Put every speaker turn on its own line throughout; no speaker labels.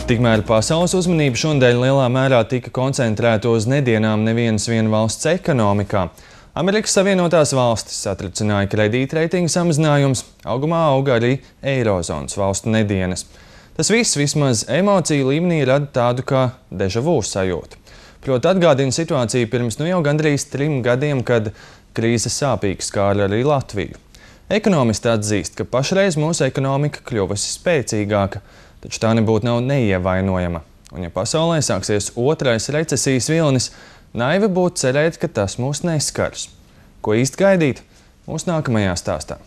Tikmēr pasaules uzmanība šodien lielā mērā tika koncentrēta uz nedienām nevienas valsts ekonomikā. Amerikas Savienotās valstis satricināja kredītreitinga samazinājums, augumā auga arī Eirozonas valstu nedienas. Tas viss vismaz emociju līmenī rada tādu kā deja vu sajūtu. Proti atgādina situāciju pirms jau gandrīz 3 gadiem, kad krīze sāpīgi skāra arī Latviju. Ekonomisti atzīst, ka pašreiz mūsu ekonomika kļuvusi spēcīgāka, taču tā nebūtu nav neievainojama. Un ja pasaulē sāksies otrais recesijas vilnis, naivi būtu cerēt, ka tas mūs neskars. Ko īsti gaidīt? Mūsu nākamajā stāstā.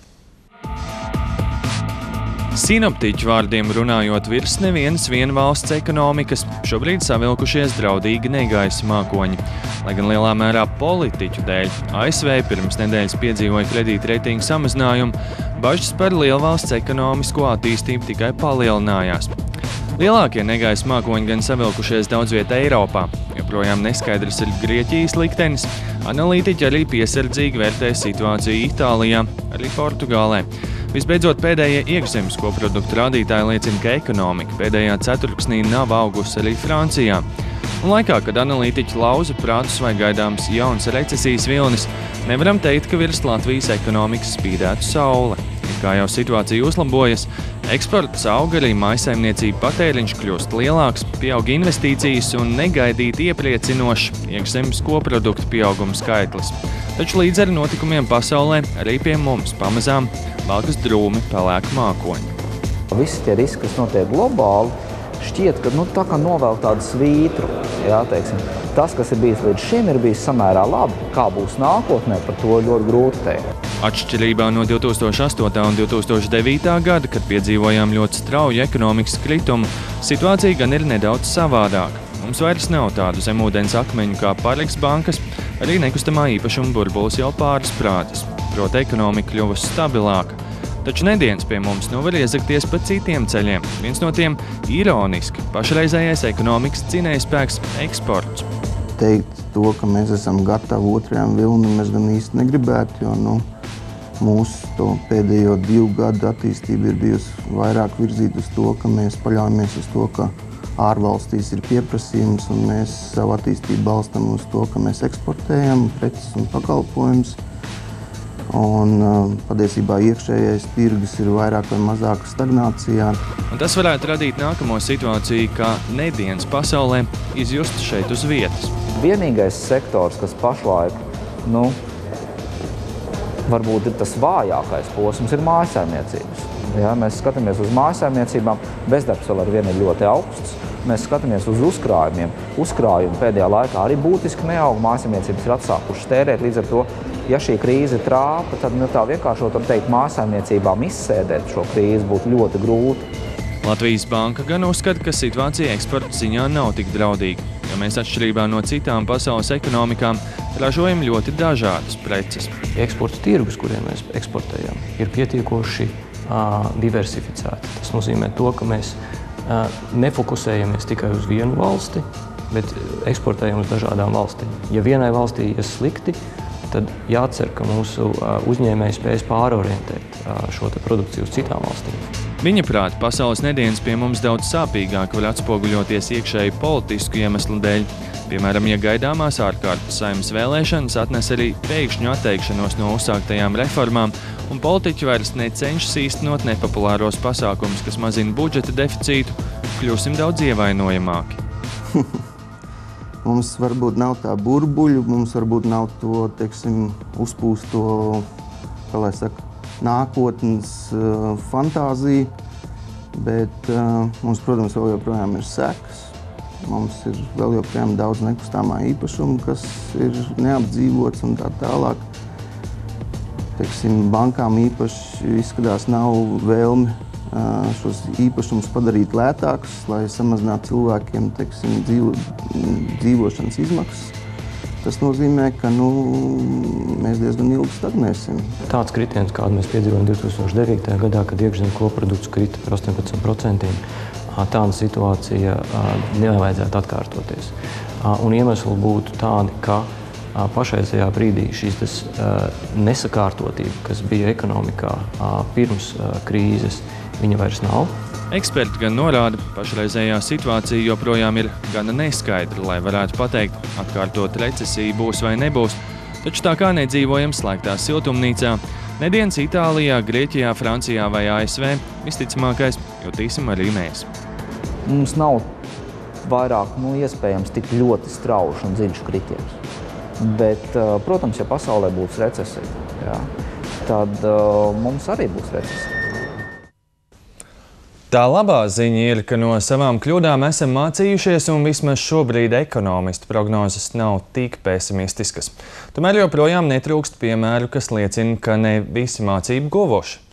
Sinoptiķu vārdiem runājot, virs nevienas valsts ekonomikas šobrīd savilkušies draudīgi negaisa mākoņi. Lai gan lielā mērā politiķu dēļ ASV pirms nedēļas piedzīvoja kredītreitinga samazinājumu, bažas par lielvalsts ekonomisko attīstību tikai palielinājās. Lielākie negaisa mākoņi gan savilkušies daudz vietā Eiropā. Joprojām neskaidrs ir Grieķijas liktenis. Analītiķi arī piesardzīgi vērtē situāciju Itālijā, arī Portugālē. Visbeidzot, pēdējie iekšzemes koproduktu rādītāji liecina, ka ekonomika pēdējā ceturksnī nav augusi arī Francijā. Un laikā, kad analītiķi lauza prātus vai gaidāms jauns recesijas vilnis, nevaram teikt, ka virs Latvijas ekonomikas spīdētu saule. Kā jau situācija uzlabojas, eksports auga, arī mājsaimniecību patēriņš kļūst lielāks, pieaug investīcijas un negaidīti iepriecinošs iekšzemes koproduktu pieauguma skaitlis. Taču līdz ar notikumiem pasaulē arī pie mums pamazām valkas drūmi pelēki mākoņi.
Visi tie riski, kas notiek globāli, šķiet, ka tā kā novēl tādu svītru. Jā, teiksim. Tas, kas ir bijis līdz šim, ir bijis samērā labi. Kā būs nākotnē, par to ļoti grūti teikt.
Atšķirībā no 2008. un 2009. gada, kad piedzīvojām ļoti strauju ekonomikas kritumu, situācija gan ir nedaudz savādāka. Mums vairs nav tādu zemūdens akmeņu kā Pāriks bankas, arī nekustamā īpašuma burbulis jau pārsprādzis. Proti ekonomika kļuvusi stabilāka. Taču nedienas pie mums var iezakties pa citiem ceļiem. Viens no tiem ironiski pašreizējais ekonomikas dzinējspēks - eksports.
Teikt to, ka mēs esam gatavi otrajam vilnim, mēs gan īsti negribētu, jo mūsu pēdējo 2 gadu attīstība ir bijusi vairāk virzīta uz to, ka mēs paļaujamies uz to, ka ārvalstīs ir pieprasījums, un mēs savu attīstību balstam uz to, ka mēs eksportējam preces un pakalpojumus. Un patiesībā iekšējais tirgus ir vairāk vai mazāk stagnācijā.
Un tas varētu radīt nākamo situāciju, kā nedienas pasaulē izjust šeit uz vietas.
Vienīgais sektors, kas pašlaik, varbūt ir tas vājākais posms, ir mājsaimniecības. Ja, mēs skatāmies uz mājsaimniecībām, bezdarbs vēl ar vienu ir ļoti augsts. Mēs skatāmies uz uzkrājumiem. Uzkrājumi pēdējā laikā arī būtiski neauga, mājsaimniecības ir atsākušas tērēt. Līdz ar to, ja šī krīze ir trāpa, tad tā vienkāršot var teikt, mājsaimniecībām izsēdēt šo krīzi būtu ļoti grūti.
Latvijas banka gan uzskata, ka situācija eksporta ziņā nav tik draudīga, jo mēs atšķirībā no citām pasaules ekonomikām ražojam ļoti dažādas preces.
Eksporta tirgus, kuriem mēs eksportējam, ir pietiekoši diversificēti. Tas nozīmē to, ka mēs nefokusējamies tikai uz vienu valsti, bet eksportējam uz dažādām valstīm. Ja vienai valstī ies slikti, tad jācer, ka mūsu uzņēmēji spējas pārorientēt šo produkciju uz citām valstīm.
Viņa prāt, pasaules nedienas pie mums daudz sāpīgāk var atspoguļoties iekšēji politisku iemeslu dēļ. Piemēram, ja gaidāmās ārkārtas Saeimas vēlēšanas atnes arī pēkšņu atteikšanos no uzsāktajām reformām, un politiķi vairs necenšas īstenot nepopulāros pasākumus, kas mazina budžeta deficītu, kļūsim daudz ievainojamāki.
Mums varbūt nav tā burbuļu, mums varbūt nav to, uzpūsto, nākotnes fantāzija, bet mums, protams, vēl joprojām ir sekas. Mums ir vēl joprojām daudz nekustamā īpašuma, kas ir neapdzīvots un tā tālāk. Bankām īpaši izskatās nav vēlmi šos īpašumus padarīt lētākus, lai samazinātu cilvēkiem dzīvošanas izmaksas. Tas nozīmē, ka mēs diezgan ilgi stagnēsim.
Tāds kritiens, kādu mēs piedzīvojam 2009. gadā, kad iekšzemes koprodukts krita par 18%, tāda situācija nevajadzētu atkārtoties. Un iemesli būtu tādi, ka pašreizajā brīdī šīs nesakārtotība, kas bija ekonomikā pirms krīzes, viņa vairs nav.
Eksperti gan norāda, pašreizējā situācija joprojām ir gana neskaidra, lai varētu pateikt, atkārtot recesija būs vai nebūs. Taču tā kā nedzīvojam slēgtā siltumnīcā, nedienas Itālijā, Grieķijā, Francijā vai ASV visticamākais jutīsim arī mēs.
Mums nav vairāk iespējams tik ļoti strauši un dziļš kritiens. Bet, protams, ja pasaulē būs recesija, tad mums arī būs recesija.
Tā labā ziņa ir, ka no savām kļūdām esam mācījušies un vismaz šobrīd ekonomistu prognozes nav tik pesimistiskas. Tomēr joprojām netrūkst piemēru, kas liecina, ka ne visi mācību guvuši.